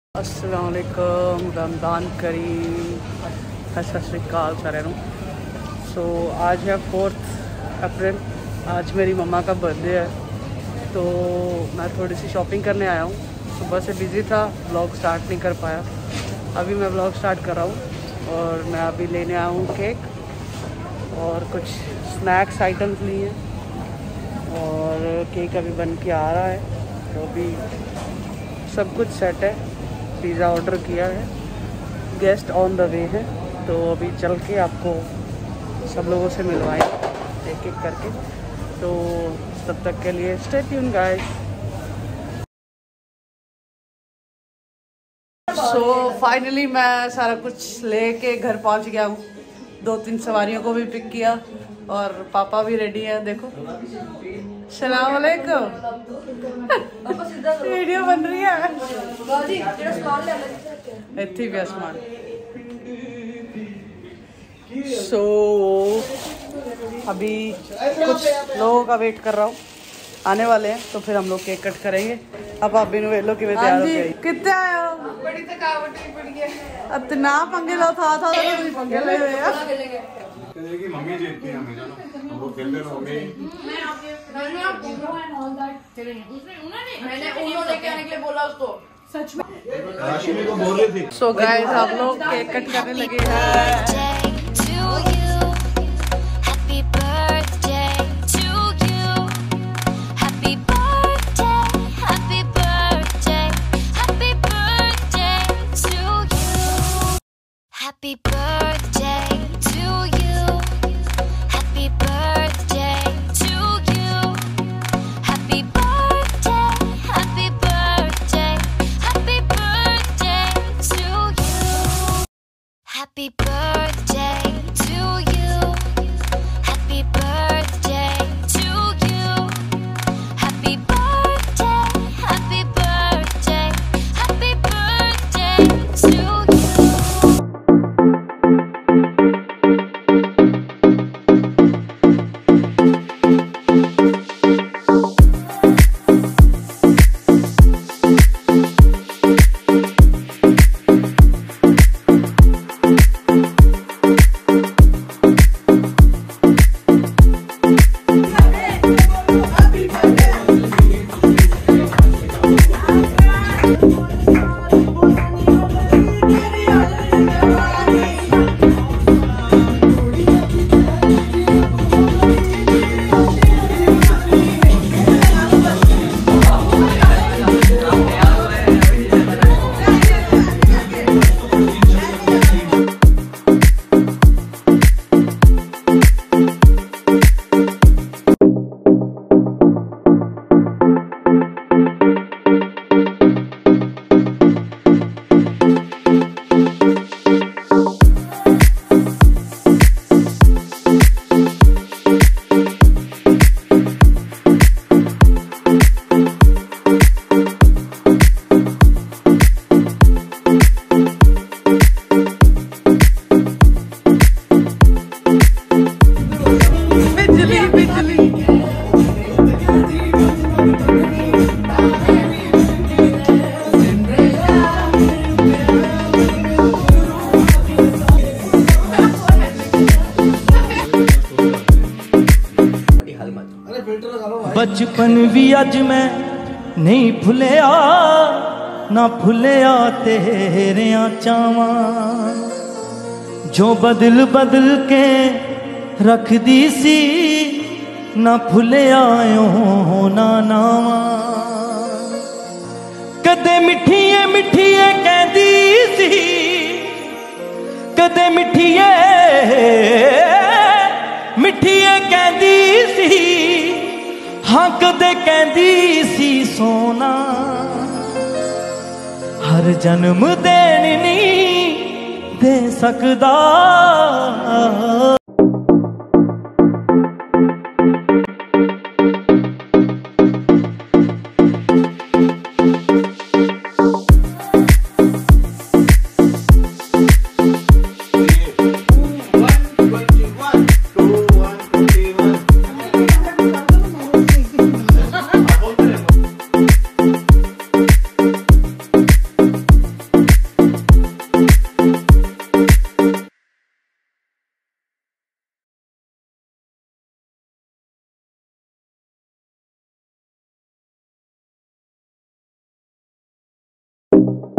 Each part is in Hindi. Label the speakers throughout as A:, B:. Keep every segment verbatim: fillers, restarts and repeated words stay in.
A: अस्सलाम वालेकुम, रमज़ान करीम, सत श्री अकाल सारे नूं। सो आज है फोर्थ अप्रैल, आज मेरी मम्मा का बर्थडे है, तो मैं थोड़ी सी शॉपिंग करने आया हूँ। सुबह से बिज़ी था, व्लॉग स्टार्ट नहीं कर पाया। अभी मैं व्लॉग स्टार्ट कर रहा हूँ और मैं अभी लेने आया हूँ केक और कुछ स्नैक्स आइटम्स लिए हैं और केक अभी बन के आ रहा है, तो अभी सब कुछ सेट है। पिज़्ज़ा ऑर्डर किया है, गेस्ट ऑन द वे है, तो अभी चल के आपको सब लोगों से मिलवाएं एक एक करके। तो तब तक के लिए stay tune guys. So finally मैं सारा कुछ लेके घर पहुंच गया हूँ। दो तीन सवारियों को भी पिक किया और पापा भी रेडी हैं। देखो, सलाम वालेकुम। वीडियो बन रही है। इतनी भी आसमान। सो अभी कुछ लोगों का वेट कर रहा हूँ, आने वाले हैं, तो फिर हम लोग केक कट करेंगे। अब आप भी वे लो कि तैयार हो गए। कितने आए हो? बड़ी थकावट पड़ गई है। अब ना पंगे लो था था तो पंगे ले हुए हैं।
B: मम्मी जीतती है हमें, जानो हम लोग खेलते रहो। मम्मी मैं आपके मैंने आप बोलो एंड ऑल दैट चलेंगे। उसने उन्होंने मैंने उन्होंने लेके आने के लिए बोला उसको, सच में राशि को बोल रही थी।
A: सो गाइस हम लोग केक कट करने लगे हैं।
C: Happy birthday to you. Happy birthday to you. Happy birthday, happy birthday, happy birthday to you. Happy birthday to you. Happy birthday to you. Happy birthday, happy birthday, happy birthday to you.
D: बचपन भी अज मैं नहीं भुलिया, ना भुलिया तेरिया चावां जो बदल बदल के रख दी सी, ना भुलिया ना नावां। कदे मिठिए मिठिए कहदी सी, कदे मिठिए मिठिए कहदी सी, हाँ कदे कहंदी सी सोना। हर जन्म देन नहीं दे सकदा।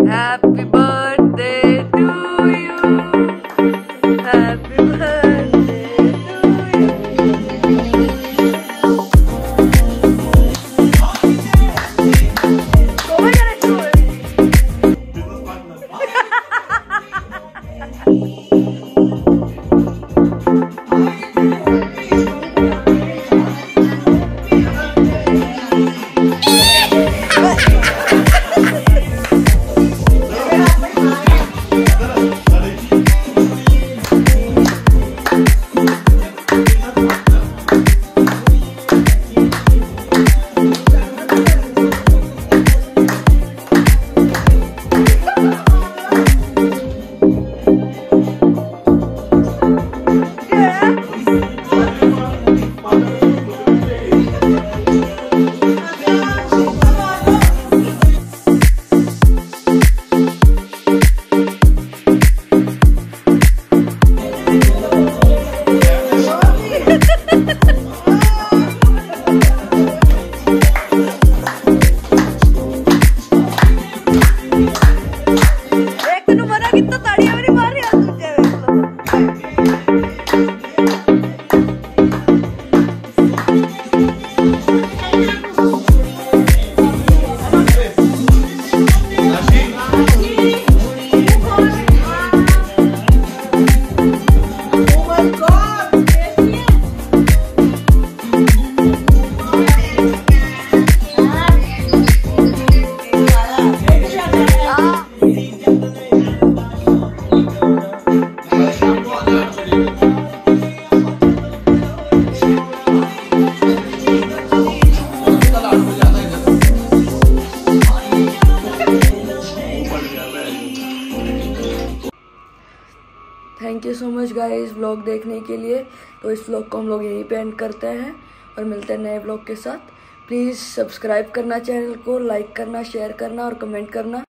A: Happy birthday to you, happy birthday to you.
E: Thank you so much guys vlog देखने के लिए। तो इस व्लॉग को हम लोग यहीं पे एंड करते हैं और मिलते हैं नए व्लॉग के साथ। प्लीज़ सब्सक्राइब करना चैनल को, लाइक करना, शेयर करना और कमेंट करना।